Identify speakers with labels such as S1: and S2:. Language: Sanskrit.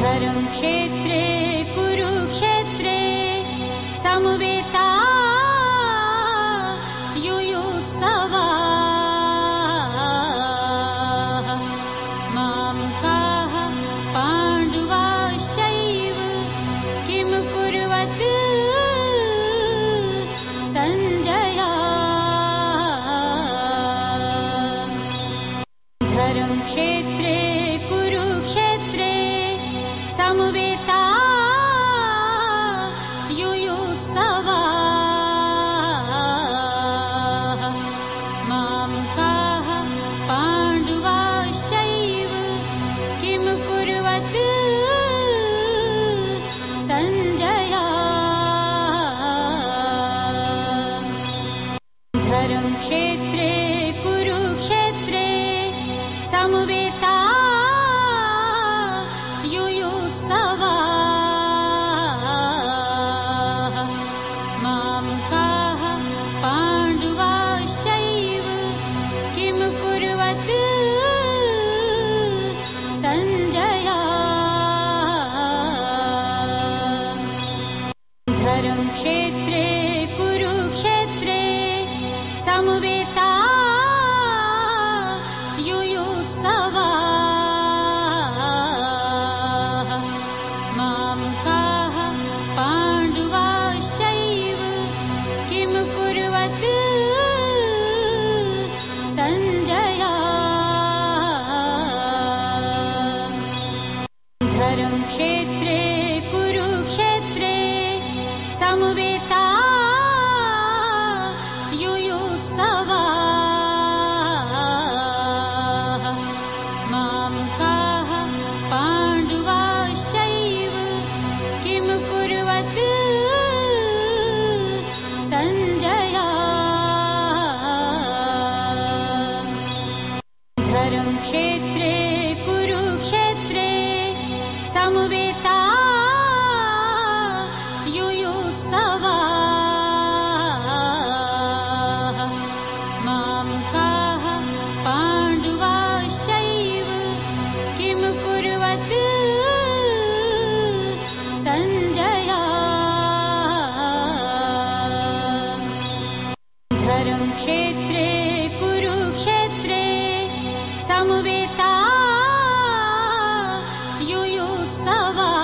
S1: धर्मक्षेत्रे कुरुक्षेत्रे समवेता युयुत्सवाः मामकाः पाण्डवाश्चैव किं कुर्वत् सञ्जय धर्मक्षेत्रे कुरुक्षेत्रे समवेता युयुत्सवाः मामकाः पाण्डवाश्चैव किं कुर्वत् सञ्जय धर्मक्षेत्रे कुरुक्षेत्रे समवेता युयुत्सवाः मामकाः पाण्डवाश्चैव किं कुर्वत् सञ्जय धर्मक्षेत्रे कुरुक्षेत्रे समवेता युयुत्सवाः मामकाः पाण्डवाश्चैव किं कुर्वत् सञ्जय धर्मक्षेत्रे कुरुक्षेत्रे समवेता युयुत्सवाः मामकाः पाण्डवाश्चैव किं कुर्वत् सञ्जय धर्मक्षेत्रे कुरुक्षेत्रे समवेता युयुत्सवाः मामकाः पाण्डवाश्चैव किं कुर्वत् सञ्जय धर्मक्षेत्रे कुरुक्षेत्रे समवेता युयुत्सवाः